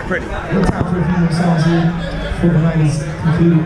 pretty. No time for a few more songs here before the night is concluded.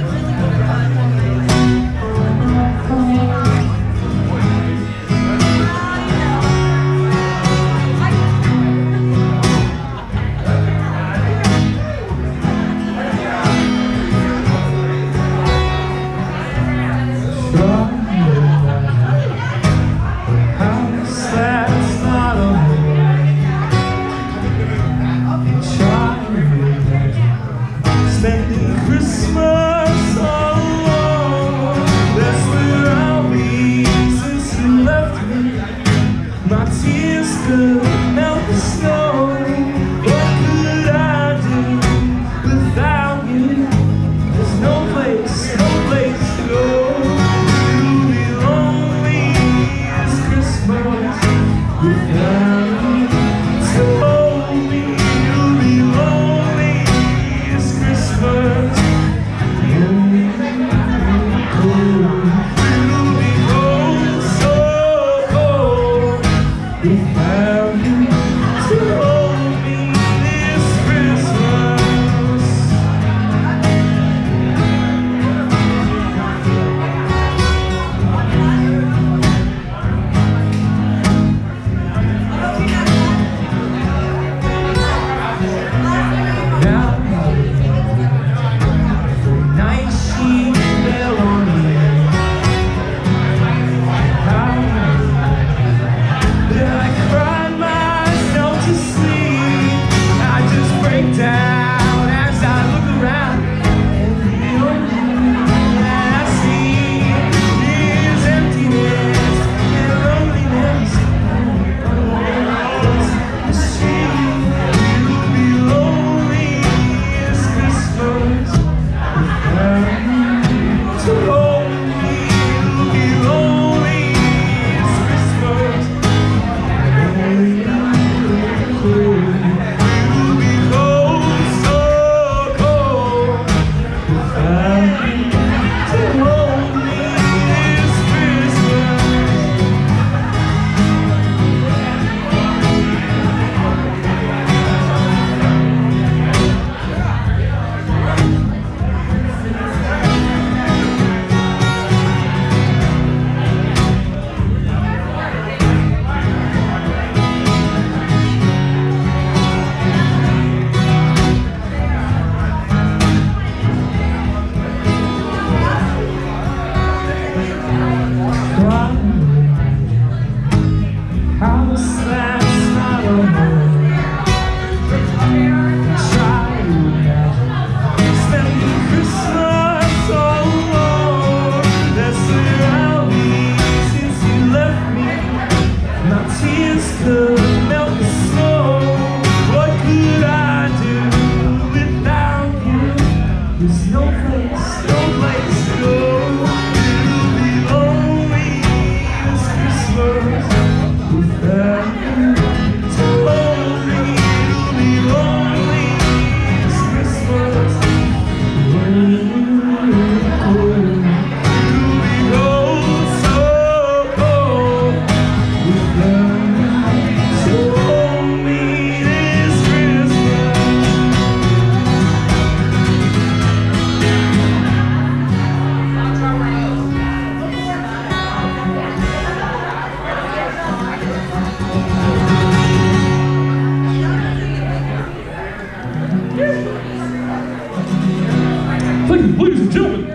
Ladies and gentlemen,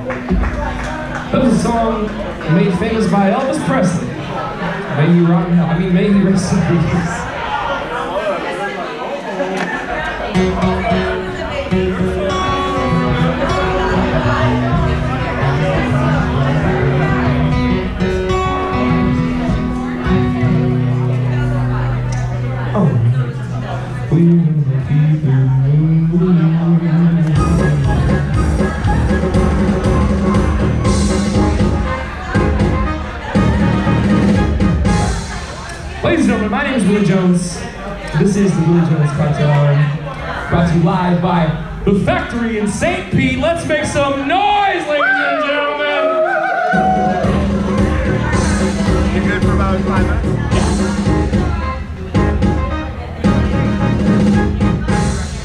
that was a song made famous by Elvis Presley. May he rot in hell. I mean, may he rest in peace. Ladies and gentlemen, my name is Willie Jones. This is the Willie Jones Cocktail Hour, brought to you live by The Factory in St. Pete. Let's make some noise, ladies and gentlemen! You good for about 5 minutes?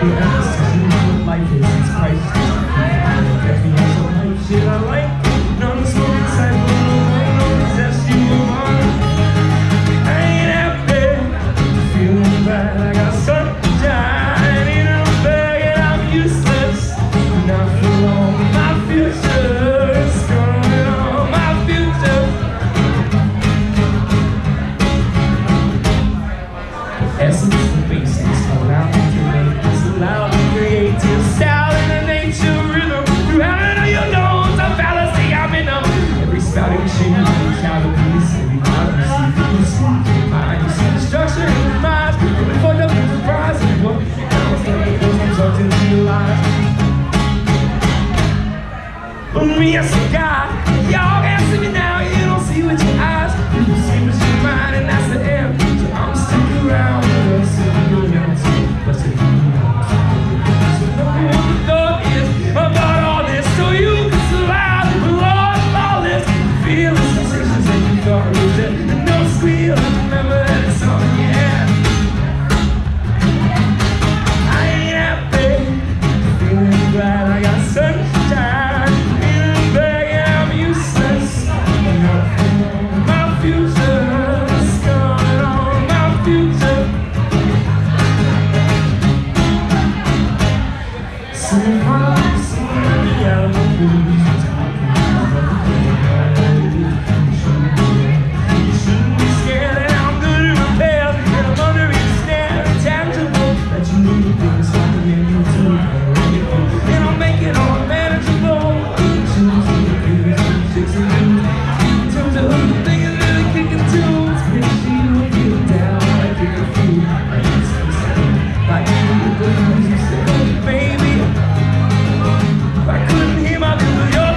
Life is, it's priceless. Definitely has some life shit I like. None of the smoking side, no possess you on. I ain't happy, feeling bad. I got sunshine in a bag and I'm useless. Not for long, my future is going on. My future. The essence, the basics, allow me to make this loud and creative sound in the nature rhythm. Through having on your nose, a fallacy, I'm in them. Every spouting shade, shout of peace, every time you see peace. Mind, you see destruction in your minds. Every fucked up and surprised. What we can now is like those results into your lives. But me as a guy, y'all can't see me now. You don't see with your eyes, you see with your mind, and that's the end. So I'm sticking around with us. But if you what the thought is about all this, so you can survive all this. Feel the sensations that you thought was dead, and don't squeal. Remember that it's on, yeah. I ain't happy, feeling glad I got sunshine in a bag and I'm useless. My future's going on, my future. Baby, if I couldn't hear my music,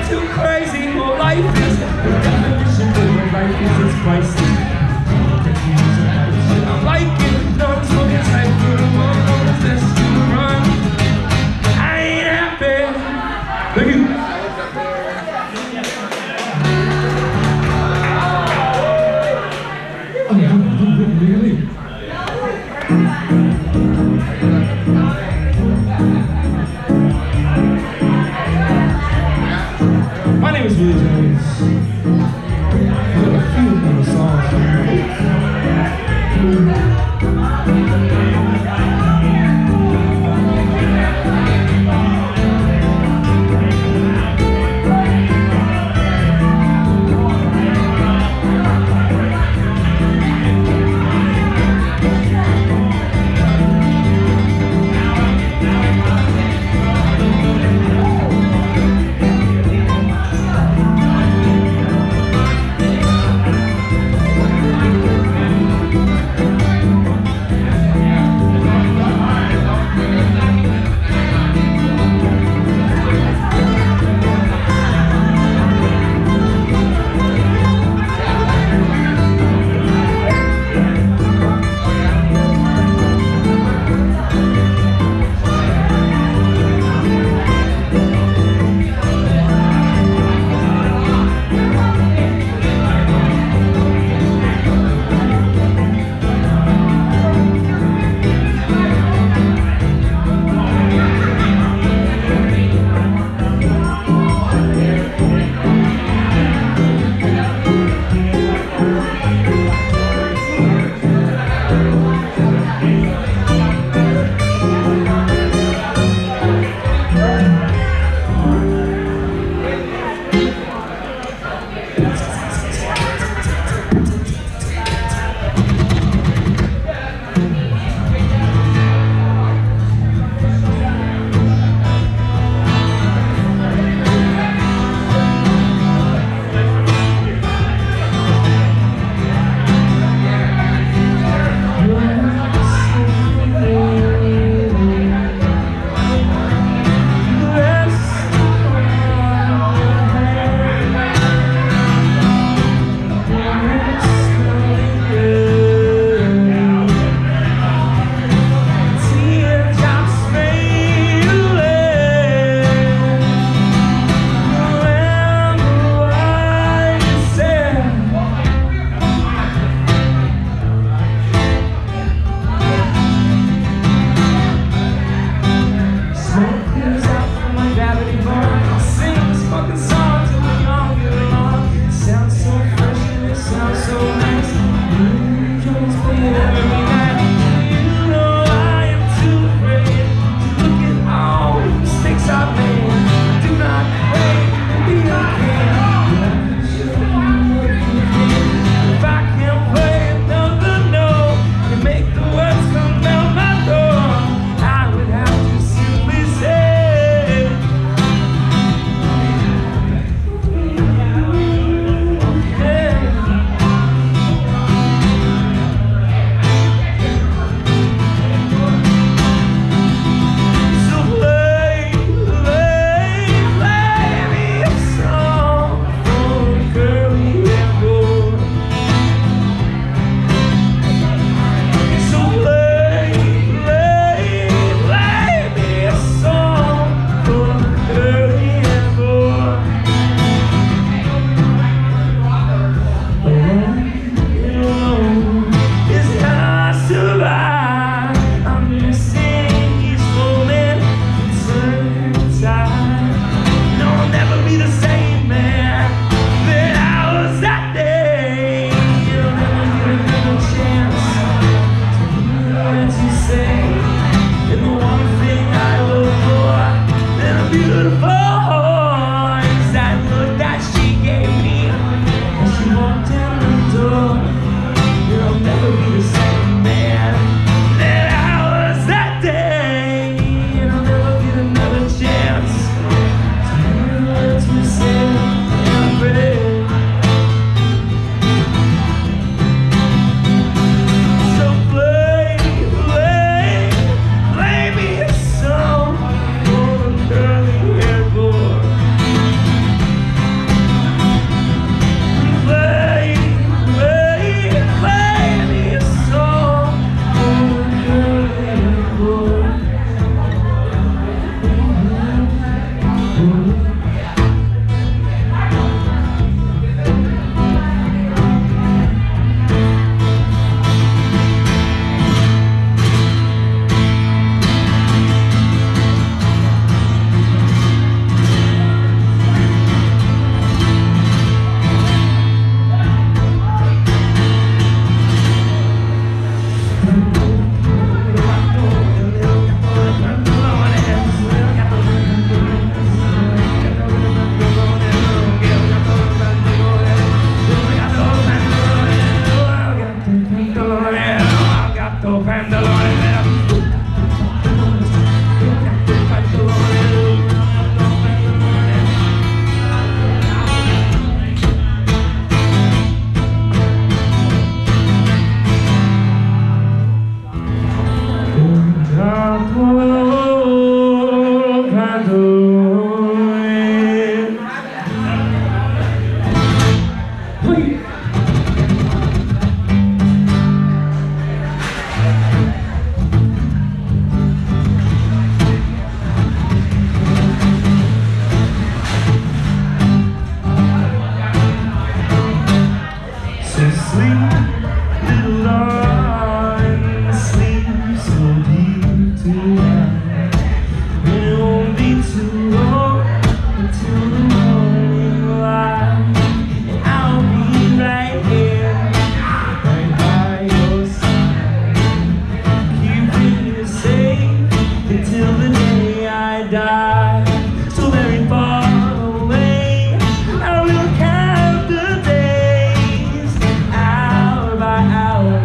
die, so very far away. I will count the days, hour by hour,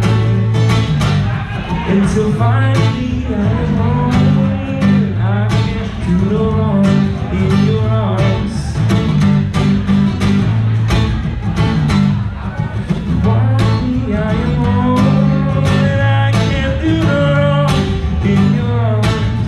until finally I'm home. I can't do no wrong in your arms. Finally I am home, and I can't do no wrong in your arms.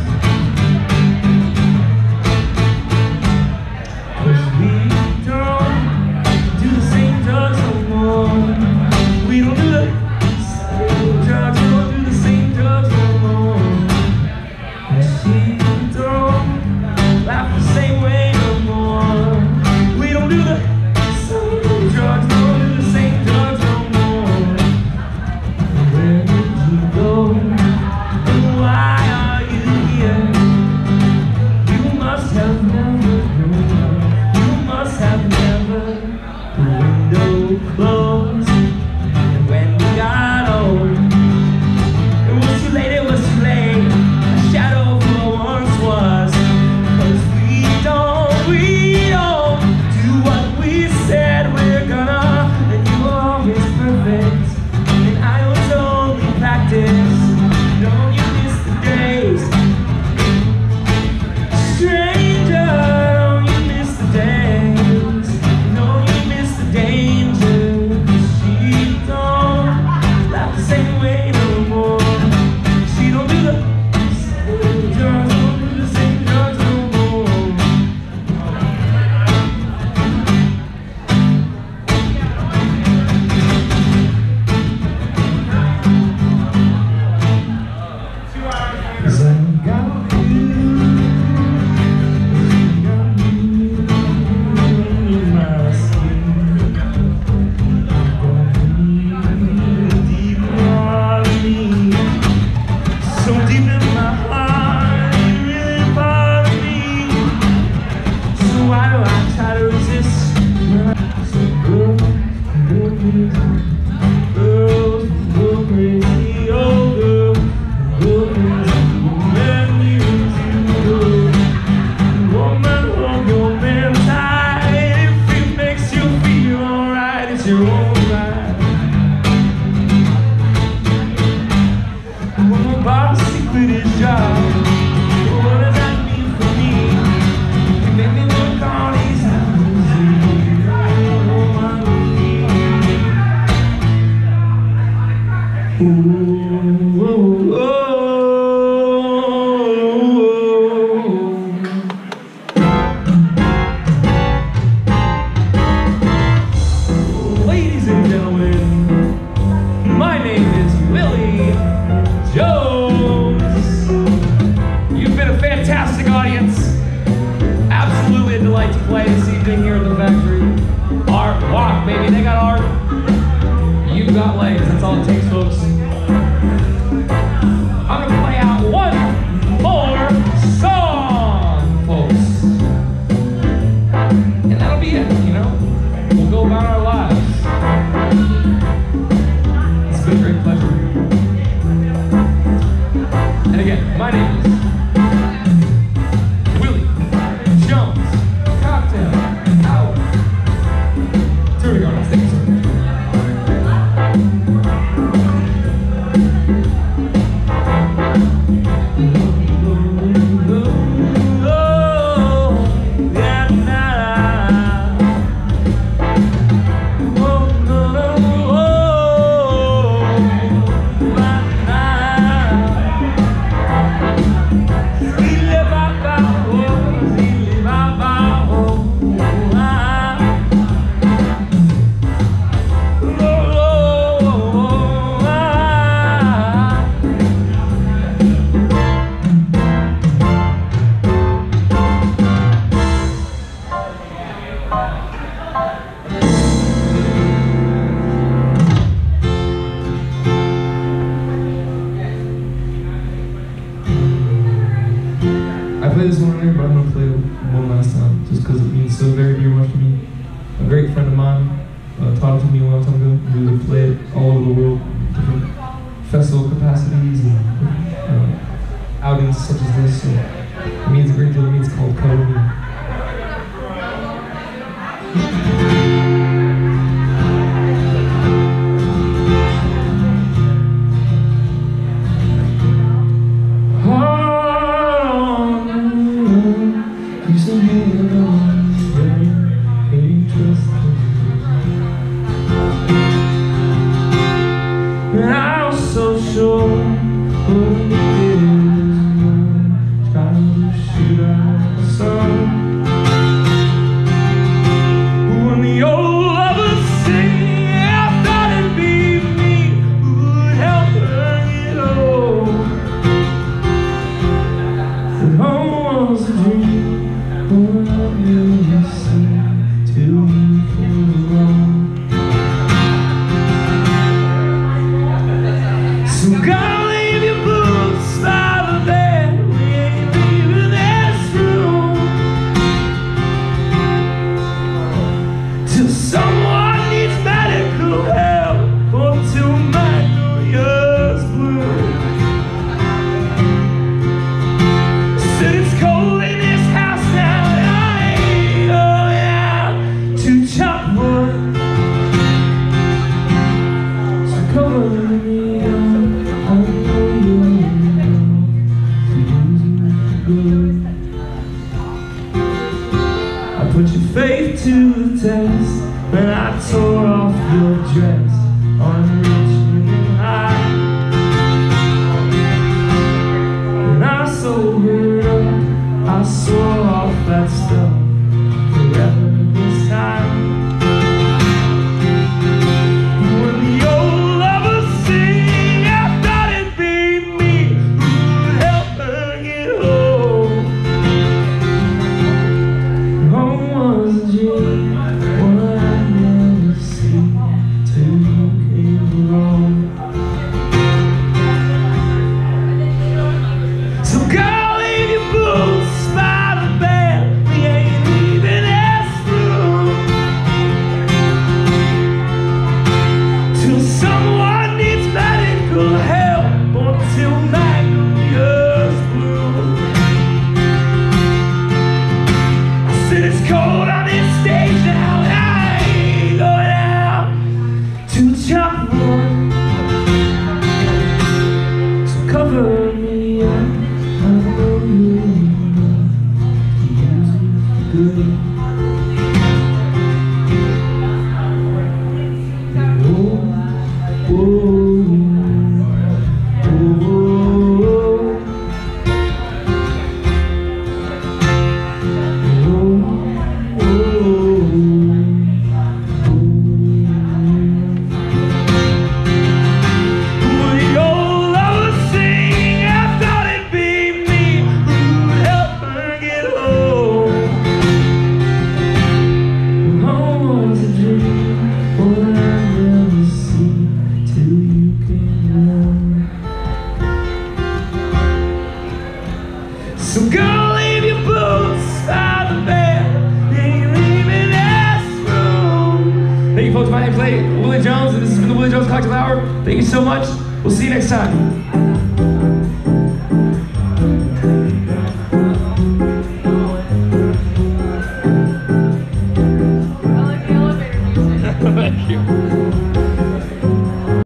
'Cause we don't do the same drugs no more. We don't do the same drugs, we don't do the same drugs no more. And she don't laugh the same way no more. We don't do the same drugs, we don't do the same drugs no more. Where did you go? And why are you here? You must have never known. You must have never. The window closed, and when we got home, it was too late, it was too late. A shadow of what once was. 'Cause we don't do what we said we're gonna. And you were always perfect, and I was only practice. Don't you miss the days? Stranger, don't you miss the days? Don't you miss the danger? 'Cause she don't laugh the same way no more. She don't do the same drugs, don't do the same drugs no more. Cause I got you in my skin. Deep in me, so deep in my heart, you really bother me. So why do I try to resist? So go crazy, girls go crazy, oh girl, go crazy. Let me use you, woman, hold your man tight. If it makes you feel alright, it's your own right. When my boss quit his job, what does that mean for me? It made me look all these hours. Ooh, oh, oh. Ladies and gentlemen, my name is Willie Jones. You've been a fantastic audience. Absolutely a delight to play this evening here at the factory. Art, walk, baby. They got art. You've got legs. That's all it takes, folks. I'm gonna play out one more song, folks. And that'll be it, you know? We'll go about our lives. It's been a great pleasure. And again, my name is Willie Jones. Cocktail Hour. Here we go. Thank you, sir. play this one here, but I'm going to play it one last time, just because it means so very dear much to me. A great friend of mine taught it to me a long time ago. We would play it all over the world, different festival capacities and outings such as this. So it means a great deal to me. put your faith to the test when I tore off your dress on Richmond High. And I sobered up, I swore off that stuff forever this time. When the old lovers sing, I thought it'd be me who'd help her get home. Home was a dream, one I'd never see till you came along. So girl, leave your boots by the bed, we ain't leaving this room till someone needs medical help or till magnolias bloom. I said it's cold on this stage now, and I ain't going out to chop wood. So cover me up, I know you use me for good. Oh, oh, oh, when the old lovers sing, I thought it'd be me who'd help her get home. Home was a dream, one I'd never see till you came along. So girl, leave your boots by the bed, ain't leaving this room. Thank you folks, my name's Willie Jones, and this has been the Willie Jones Cocktail Hour. Thank you so much, we'll see you next time. I like the elevator music. Thank you.